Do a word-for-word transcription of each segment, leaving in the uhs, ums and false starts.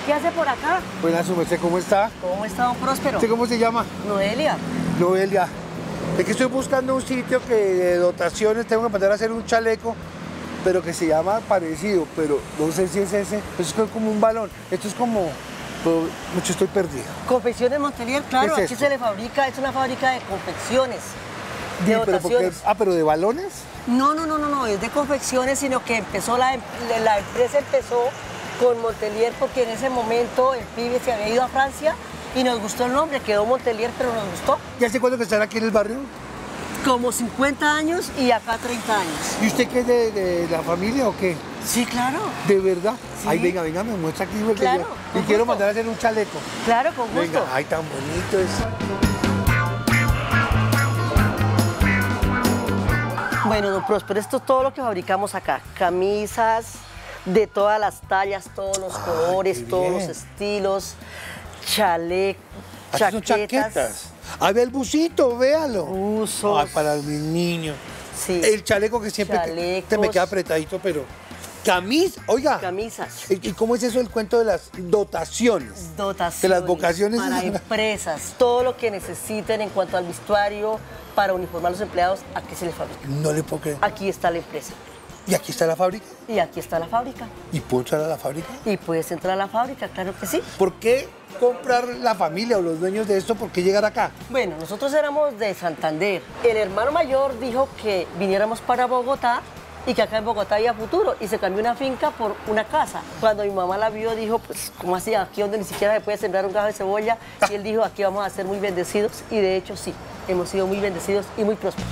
¿Qué hace por acá? Buenas, su merced, ¿cómo está? ¿Cómo está, don Próspero? ¿Usted cómo se llama? Noelia. Noelia. Es que estoy buscando un sitio que de dotaciones tengo que mandar a hacer un chaleco, pero que se llama parecido, pero no sé si es ese. Esto es como un balón. Esto es como... Pero mucho estoy perdido. Confecciones Montelier, claro, ¿Qué es aquí esto? se le fabrica, es una fábrica de confecciones, de Sí, pero porque- dotaciones. ah, pero de balones. No, no, no, no, no, es de confecciones, sino que empezó la, la empresa empezó con Montelier porque en ese momento el pibe se había ido a Francia y nos gustó el nombre, quedó Montelier, pero nos gustó. ¿Y hace cuánto que están aquí en el barrio? Como cincuenta años y acá treinta años. ¿Y usted qué es de, de la familia o qué? Sí, claro. ¿De verdad? Sí. Ay, venga, venga, me muestra aquí porque Claro, yo- con y quiero gusto. mandar a hacer un chaleco. Claro, con gusto. Venga, ay, tan bonito es. Bueno, don Próspero, esto es todo lo que fabricamos acá. Camisas de todas las tallas, todos los Ay, colores, qué todos bien. los estilos, chalecos, Aquí son chaquetas. Ahí ve el busito, véalo. Buzos. Ay, para mis niños. Sí. El chaleco que siempre te, Chalecos. te me queda apretadito, pero... Camisa, oiga. Camisas. ¿Y y cómo es eso el cuento de las dotaciones? Dotaciones. De las vocaciones. Para empresas. Todo lo que necesiten en cuanto al vestuario para uniformar a los empleados, aquí se les fabrica. No le puedo creer. Aquí está la empresa. ¿Y aquí está la fábrica? Y aquí está la fábrica. ¿Y puedo entrar a la fábrica? Y puedes entrar a la fábrica, claro que sí. ¿Por qué comprar la familia o los dueños de esto? ¿Por qué llegar acá? Bueno, nosotros éramos de Santander. El hermano mayor dijo que viniéramos para Bogotá y que acá en Bogotá había futuro y se cambió una finca por una casa. Cuando mi mamá la vio dijo, pues, ¿cómo así? Aquí donde ni siquiera se puede sembrar un gajo de cebolla. Y él dijo, aquí vamos a ser muy bendecidos y de hecho sí, hemos sido muy bendecidos y muy prósperos.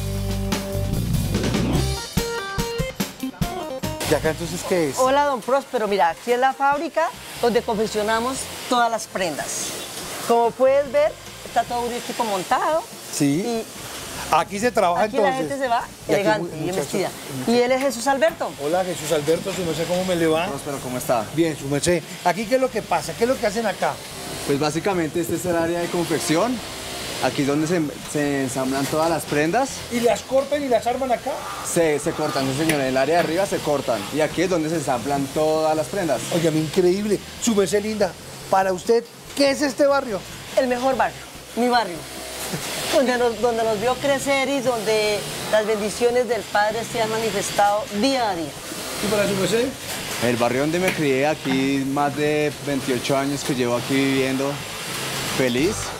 ¿Y acá entonces qué es? Hola, don Próspero. Mira, aquí es la fábrica donde confeccionamos todas las prendas. Como puedes ver, está todo un equipo montado. Sí. Y Aquí se trabaja aquí entonces. la gente se va Y aquí elegante, mu- bien muchachos- vestida. Y él es Jesús Alberto. Hola, Jesús Alberto, su merced, ¿cómo me le va? Próspero, ¿cómo está? Bien, su merced. ¿Aquí qué es lo que pasa? ¿Qué es lo que hacen acá? Pues básicamente este es el área de confección. Aquí es donde se, se ensamblan todas las prendas. ¿Y las cortan y las arman acá? Se, se cortan, sí señor, en el área de arriba se cortan. Y aquí es donde se ensamblan todas las prendas. Oye, increíble. Su merced linda, para usted, ¿qué es este barrio? El mejor barrio, mi barrio. Donde nos, donde nos vio crecer y donde las bendiciones del Padre se han manifestado día a día. ¿Y para su merced? El barrio donde me crié, aquí más de veintiocho años que llevo aquí viviendo. Feliz,